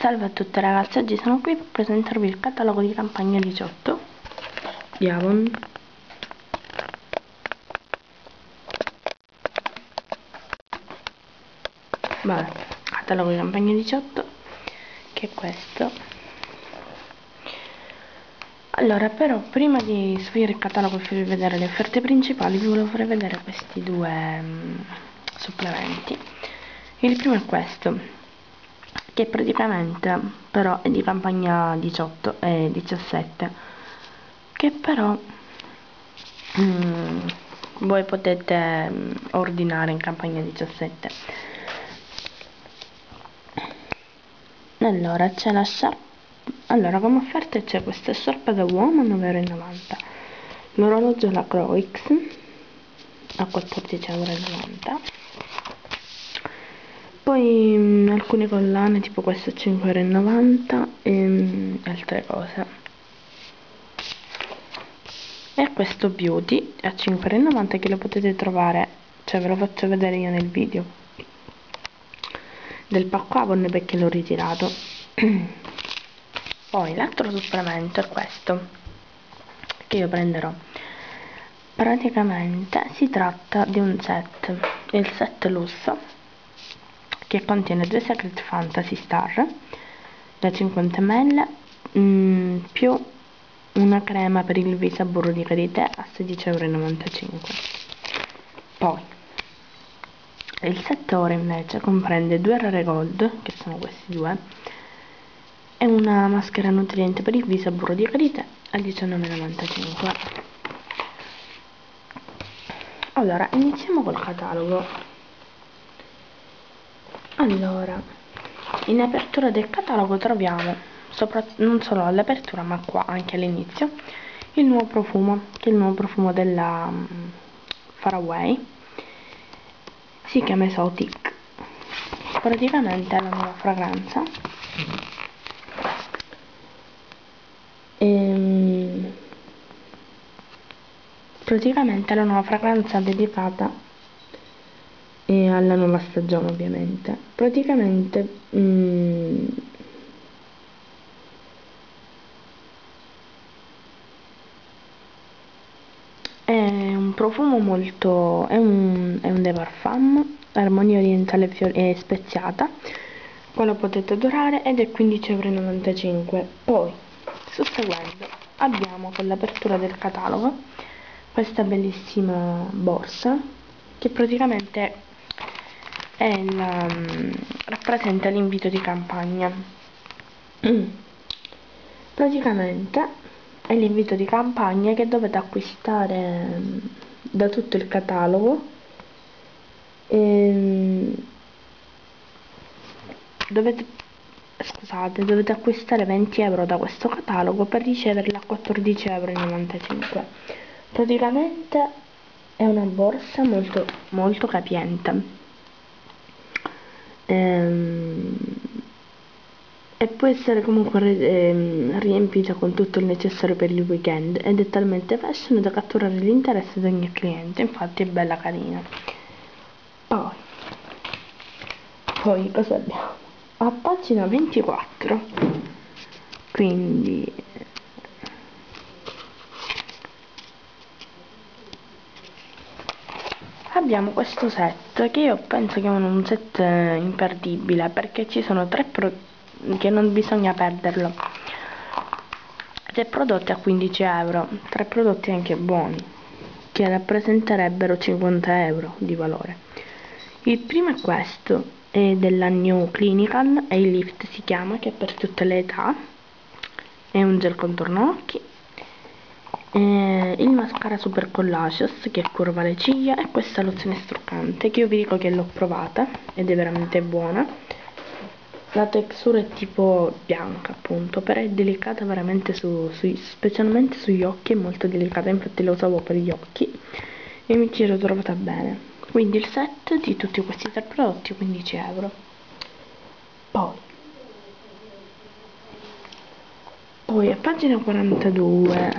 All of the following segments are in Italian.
Salve a tutte ragazze, oggi sono qui per presentarvi il catalogo di campagna 18 di Avon. Vabbè, catalogo di campagna 18, che è questo. Allora, però, prima di sfogliare il catalogo e farvi vedere le offerte principali, vi volevo fare vedere questi due supplementi. Il primo è questo, che praticamente però è di campagna 18 e 17, che però voi potete ordinare in campagna 17. Allora c'è la sciarpa, allora come offerte c'è questa sciarpa da uomo a 9,90 €, l'orologio la Croix a 14,90 €, poi alcune collane tipo questo a 5,90 € e altre cose. E questo beauty a 5,90 € che lo potete trovare, cioè ve lo faccio vedere io nel video del pacco Avon perché l'ho ritirato. Poi l'altro supplemento è questo che io prenderò. Praticamente si tratta di un set, il set lusso, che contiene 2 Secret Fantasy Star da 50 ml più una crema per il viso a burro di karité a 16,95 €. Poi il set ore invece comprende 2 Rare Gold, che sono questi due, e una maschera nutriente per il viso a burro di karité a 19,95 €. Allora, iniziamo col catalogo. Allora, in apertura del catalogo troviamo, non solo all'apertura ma qua anche all'inizio, il nuovo profumo, che è il nuovo profumo della Faraway, si chiama Exotic. Praticamente è la nuova fragranza praticamente è la nuova fragranza dedicata alla nuova stagione, ovviamente. Praticamente è un profumo molto, è un de parfum, armonia orientale e speziata, qua lo potete adorare ed è 15,95 €. Poi susseguendo abbiamo con l'apertura del catalogo questa bellissima borsa che praticamente rappresenta l'invito di campagna. Praticamente è l'invito di campagna che dovete acquistare da tutto il catalogo. Dovete acquistare 20 € da questo catalogo per riceverla a 14,95 €. Praticamente è una borsa molto molto capiente e può essere comunque riempita con tutto il necessario per il weekend ed è talmente fashion da catturare l'interesse di ogni cliente, infatti è bella carina. Poi cosa abbiamo? A pagina 24, quindi abbiamo questo set che io penso che è un set imperdibile perché ci sono 3 che non bisogna perderlo, 3 prodotti a 15 €, 3 prodotti anche buoni che rappresenterebbero 50 € di valore. Il primo è questo, è della New Clinical, e il Lift si chiama, che è per tutte le età, è un gel contorno occhi, il mascara Super Collageous che curva le ciglia e questa lozione struccante che io vi dico che l'ho provata ed è veramente buona. La textura è tipo bianca appunto, però è delicata veramente specialmente sugli occhi, è molto delicata, infatti la usavo per gli occhi e mi ci ero trovata bene. Quindi il set di tutti questi 3 prodotti 15 €. Poi a pagina 42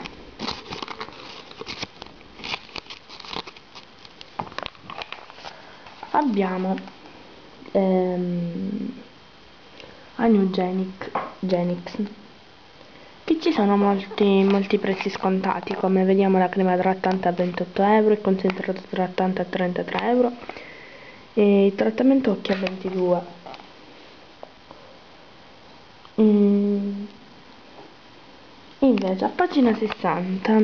abbiamo Genix. Qui ci sono molti prezzi scontati, come vediamo la crema idratante a 28 euro, il concentrato idratante a 33 euro e il trattamento occhi a 22. Invece a pagina 60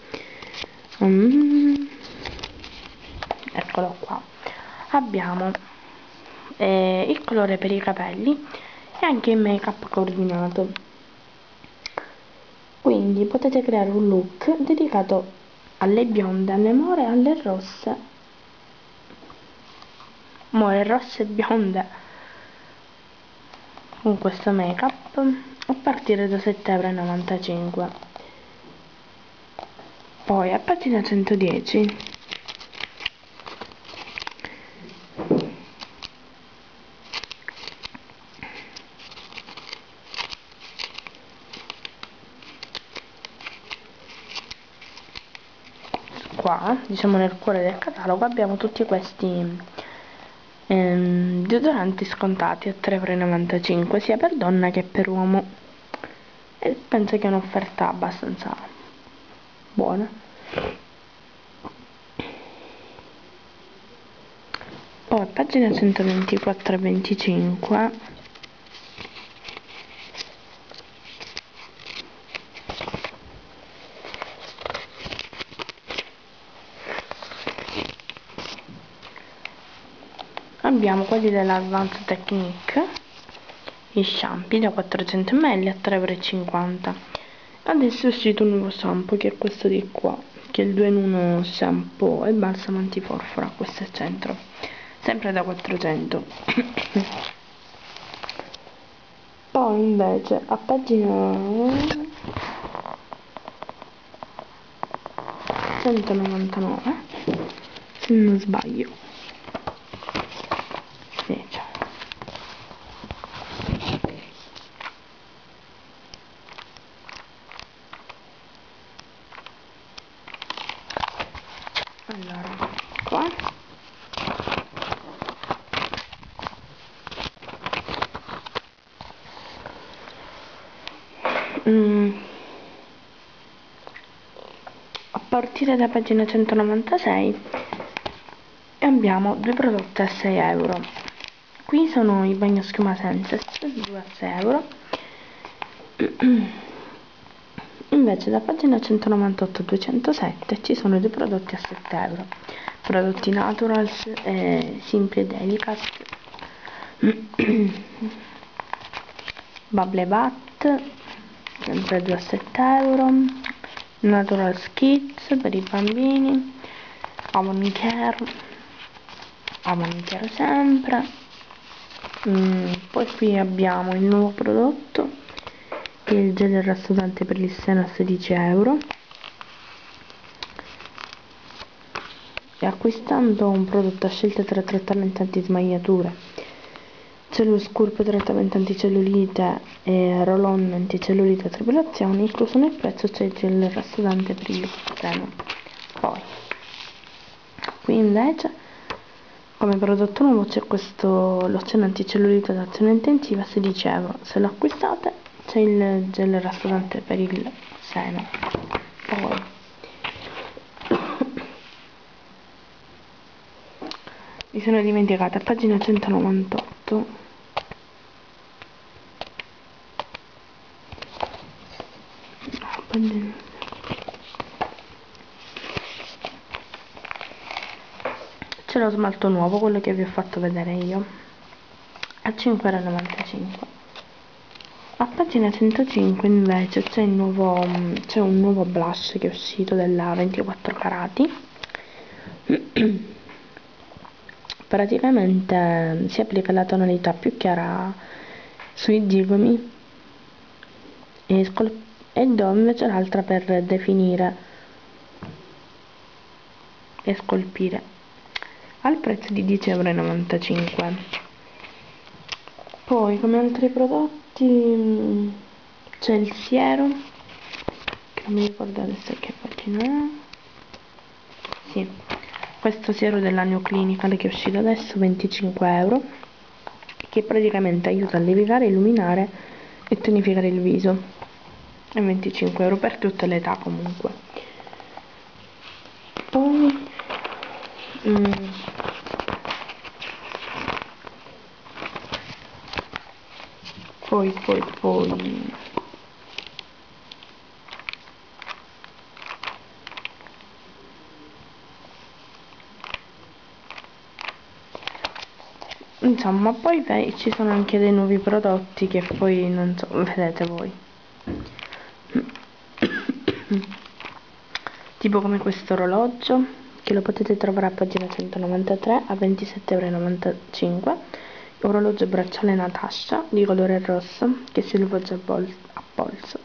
eccolo qua, abbiamo il colore per i capelli e anche il make up coordinato, quindi potete creare un look dedicato alle bionde, alle more e alle rosse, more rosse e bionde, con questo make up a partire da 7,95 euro. Poi a pagina 110 qua, diciamo nel cuore del catalogo, abbiamo tutti questi deodoranti scontati a 3,95 euro sia per donna che per uomo, e penso che è un'offerta abbastanza buona. Poi a pagina 124 e 25 abbiamo quelli della Advanced Technique, i shampoo da 400 ml a 3,50 euro. Adesso è uscito un nuovo shampoo che è questo di qua, che è il 2 in 1 shampoo e balsamo antiforfora, questo è centro, sempre da 400. Poi invece a pagina 199, se non sbaglio, sì, cioè. Allora, qua a partire da pagina 196 abbiamo due prodotti a 6 euro. Qui sono i bagnoschiuma Senses, 2 a 6 euro. Invece da pagina 198 207 ci sono due prodotti a 7 euro, prodotti Naturals Simply e Delicate. Bubble Bath, sempre 2 a 7 euro. Natural Kids per i bambini, Avon Care sempre. Poi qui abbiamo il nuovo prodotto, che è il gel rassodante per il seno a 16 euro, e acquistando un prodotto a scelta tra trattamento antismagliature, Celluloscurp trattamento anticellulite e roll-on anticellulite a tribolazione, incluso nel prezzo c'è il gel rassodante per il seno. Poi qui invece come prodotto nuovo c'è questo lozione anticellulite ad azione intensiva a 16 euro, se lo acquistate c'è il gel rassodante per il seno. Poi mi sono dimenticata, a pagina 198 c'è lo smalto nuovo, quello che vi ho fatto vedere io, a 5,95 euro. A pagina 105 invece c'è un nuovo blush che è uscito della 24 carati. Praticamente si applica la tonalità più chiara sui zigomi e do invece l'altra per definire e scolpire, al prezzo di 10,95 euro. Poi come altri prodotti c'è il siero, che non mi ricordo adesso che pagina è. Sì, questo siero della New Clinical che è uscito adesso, 25 euro, che praticamente aiuta a levigare, illuminare e tonificare il viso. È 25 euro per tutte le età comunque. Poi insomma, poi ci sono anche dei nuovi prodotti che poi non so, vedete voi. Tipo come questo orologio, che lo potete trovare a pagina 193 a 27,95 euro. Orologio bracciale Natasha di colore rosso che si rivolge a polso.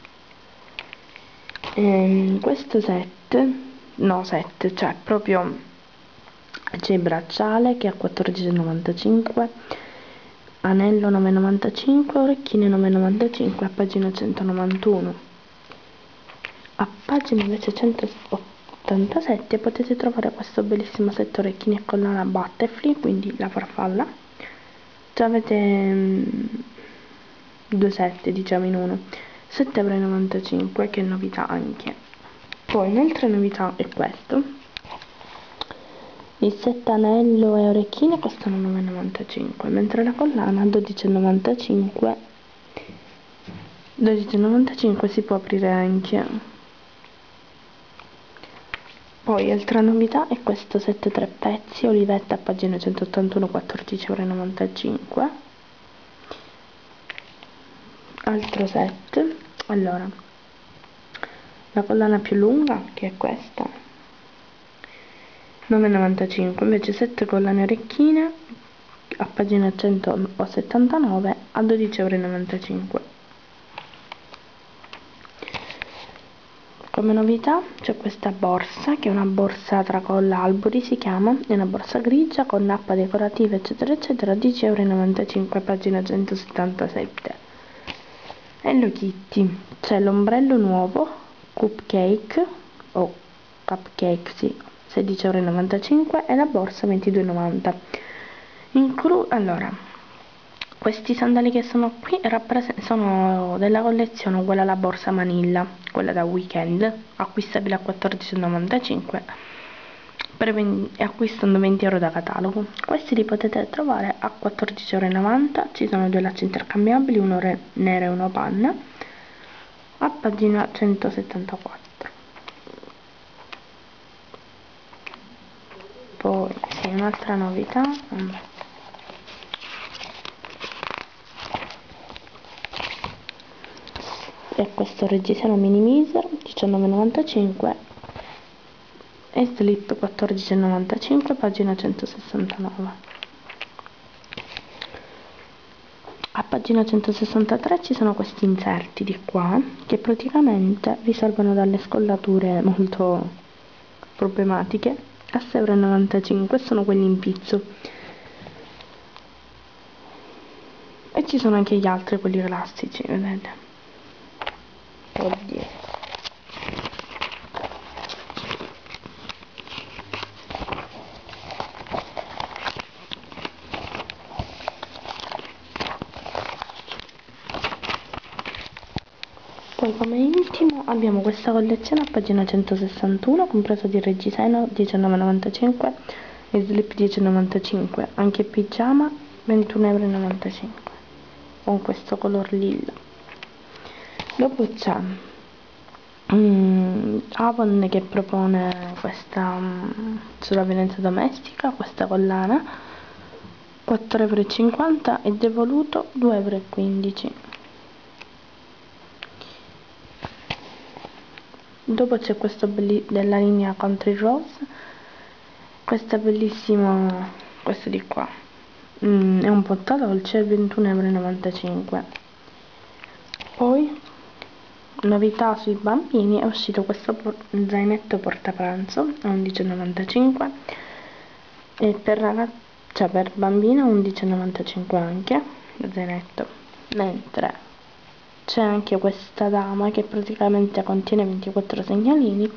Questo set, cioè proprio c'è il bracciale che è a 14,95, anello 9,95, orecchine 9,95 a pagina 191. A pagina invece 187 potete trovare questo bellissimo set orecchini e collana Butterfly, quindi la farfalla. Già avete due set, diciamo, in uno. 7,95 euro, che novità anche. Poi un'altra novità è questo. Il set anello e orecchine costano 9,95, mentre la collana 12,95 si può aprire anche. Poi altra novità è questo set 3 pezzi olivetta a pagina 181, 14,95 euro. Altro set, allora, la collana più lunga, che è questa, 9,95, invece 7 collane orecchine a pagina 179 a 12,95 euro. Come novità c'è questa borsa, che è una borsa tracolla Albori, si chiama, è una borsa grigia con nappa decorativa eccetera eccetera, 10,95 euro, pagina 177. Hello Kitty, c'è l'ombrello nuovo Cupcake o Cupcake, sì, 16,95 euro, e la borsa 22,90 euro. Allora, questi sandali che sono qui sono della collezione uguale alla borsa Manilla, quella da weekend, acquistabile a 14,95 e acquistando 20 euro da catalogo. Questi li potete trovare a 14,90 euro, ci sono due lacci intercambiabili, uno nero e uno panna, a pagina 174. Poi sì, un'altra novità, è questo reggiseno mini miser 19,95 e slip 14,95, pagina 169. A pagina 163 ci sono questi inserti di qua che praticamente vi salvano dalle scollature molto problematiche a 6,95 €, sono quelli in pizzo. E ci sono anche gli altri, quelli classici, vedete. Oddio. Poi come intimo abbiamo questa collezione a pagina 161, compreso di reggiseno 19,95 e slip 10,95, anche pigiama 21,95 € con questo color lilla. Dopo c'è Avon che propone questa sulla violenza domestica, questa collana 4,50 € e devoluto 2,15 €. Dopo c'è questo della linea Country Rose, questo bellissimo, questo di qua, è un po' dolce, 21,95 €. Poi novità sui bambini, è uscito questo zainetto portapranzo a 11,95 € e per bambino 11,95 € anche lo zainetto, mentre c'è anche questa dama che praticamente contiene 24 segnalini,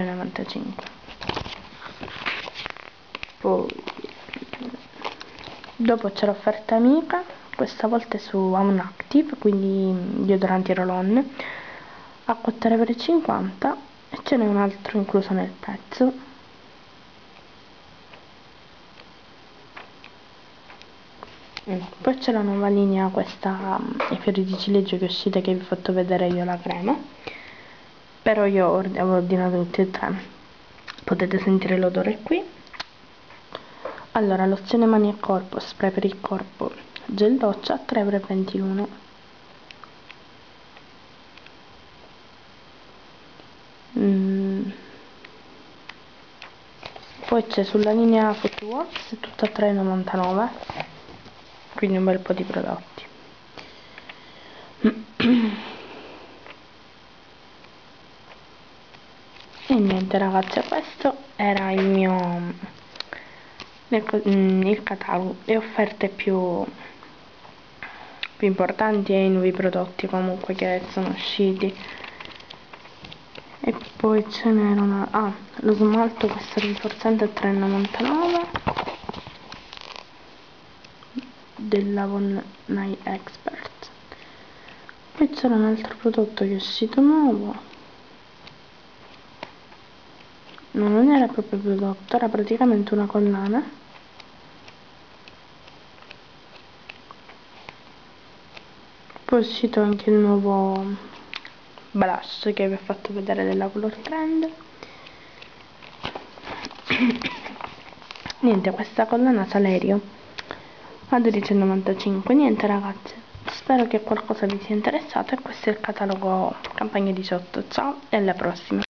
7,95 €. Poi Dopo c'è l'offerta amica, questa volta è su Unactive, quindi deodoranti roll-on a 4,50 € e ce n'è un altro incluso nel prezzo. Poi c'è la nuova linea, questa i fiori di ciliegio che è uscita, che vi ho fatto vedere io la crema, però io avevo ordinato tutti e tre, potete sentire l'odore qui. Allora, lozione mani e corpo, spray per il corpo, gel doccia, 3,21 €. Poi c'è sulla linea Foot Works, tutto a 3,99 €, quindi un bel po' di prodotti. E niente ragazzi, questo era il mio il catalogo, le offerte più importanti e i nuovi prodotti comunque che sono usciti. E poi ce n'era lo smalto, questo rinforzante a 3,99 € della Von Night Expert. Poi c'era un altro prodotto che è uscito nuovo, non era proprio prodotto, era praticamente una collana. Poi è uscito anche il nuovo blush che vi ho fatto vedere della Color Trend. Niente, questa collana Salerio a 12,95 €. Niente ragazzi, spero che qualcosa vi sia interessato e questo è il catalogo campagna 18. Ciao e alla prossima.